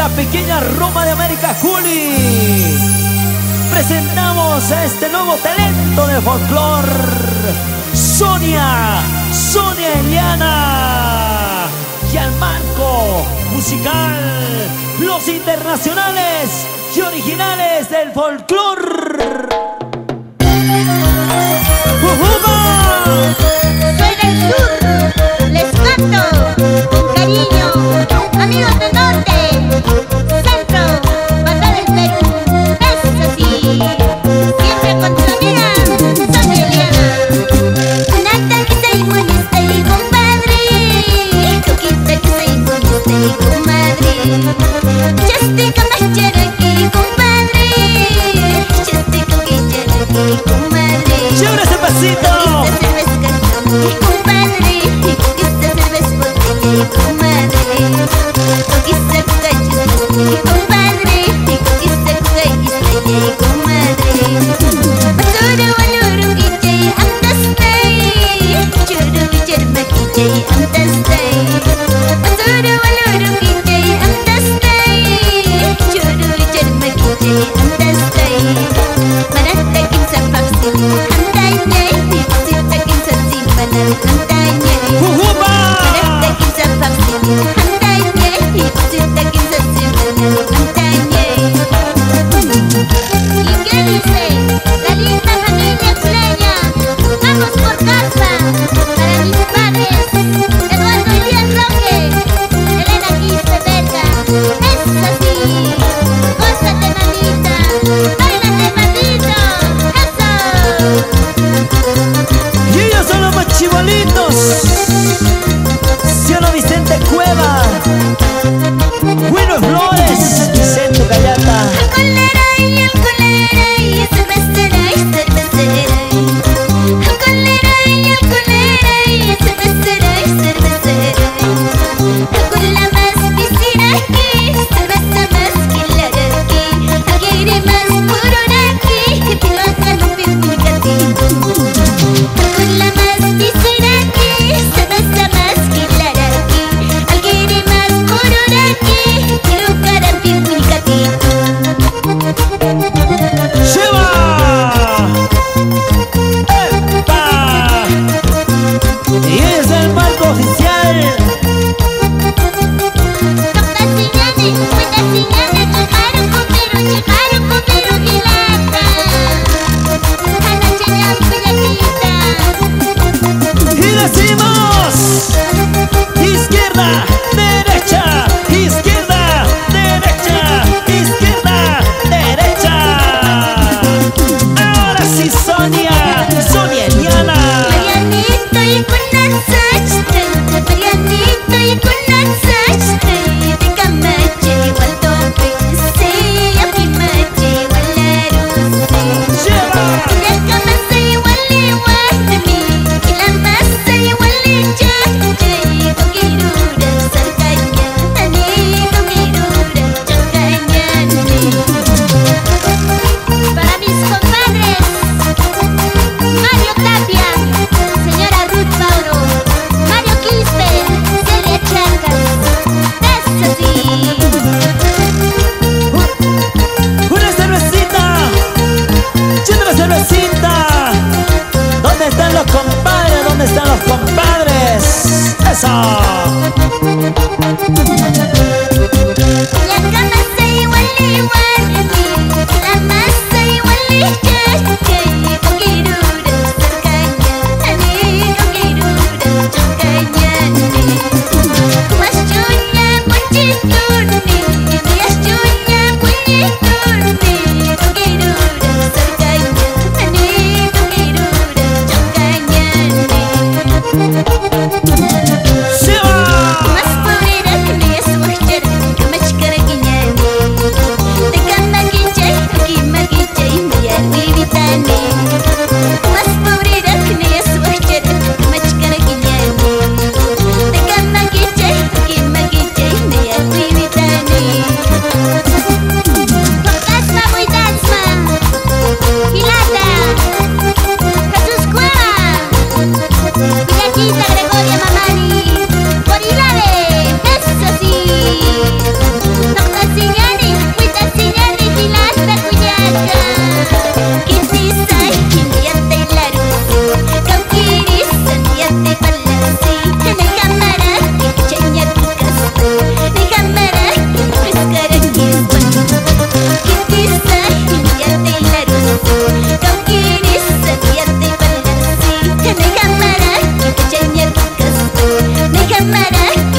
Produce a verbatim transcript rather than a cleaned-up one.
pequeña Roma de América, Juli. Presentamos a este nuevo talento de folclore, Sonia, Sonia Eliana. Y al marco musical, los internacionales y originales del folclore. Soy del sur, les canto con cariño, amigos del norte, centro, banda del Perú, es así, siempre con tu amiga, Sonia Eliana. Nata que se inmunista y compadre, coquita que se inmunista y comadre, chastica más cheraki, compadre, chastica que cheraki, comadre. ¡Chévere ese pasito! Y compadre, que esta cerveza botella y comadre, que esta cachis, y compadre, que esta cachis, y comadre. Basura waluru kijay amdastay, churu vijarma kijay amdastay. Basura waluru kijay amdastay, churu vijarma kijay amdastay. Marata kimsa paksi amdastay. Chibolitos, Cielo Vicente Cueva, Bueno Flores, Vicente Gallata. El colera y el colera y cervecera y cervecera. El colera y el colera y cervecera y cervecera. El cola más piscina aquí, cerveza más que la de aquí. El aire más puro de aquí, que piloca no pica a ti. El cola más piscina aquí, cerveza más que la de aquí. El aire más puro de aquí, que piloca no pica a ti. ¡Lleva! ¡Epa! Y es el marco oficial. Y decimos izquierda, derecha, izquierda, derecha, izquierda, derecha. Ahora sí, Sonia, Sonia Eliana. Marianito y con Nansach, Marianito y con Nansach, de Camache igual tope, sí, a Pimache igual Larus. Lleva. Y la camasa igual igual de mí, y la masa igual hecha, y con quirura sarcaña, ani con quirura chacaña. Para mis compadres, Mario Tapia, señora Ruth Mauro, Mario Quispe, Celia Chancas, es así. Una cervecita, otra cervecita. ¿Dónde están los compadres? ¿Dónde están los compadres? ¡Eso! La camasa igual igual de mí, la masa igual hecha, con quirura sarcaña, ani con quirura chacaña. Mas chuña puchiturni, mas chuña puchiturni, con quirura sarcaña, ani con quirura chacaña. ¡Se va! مركب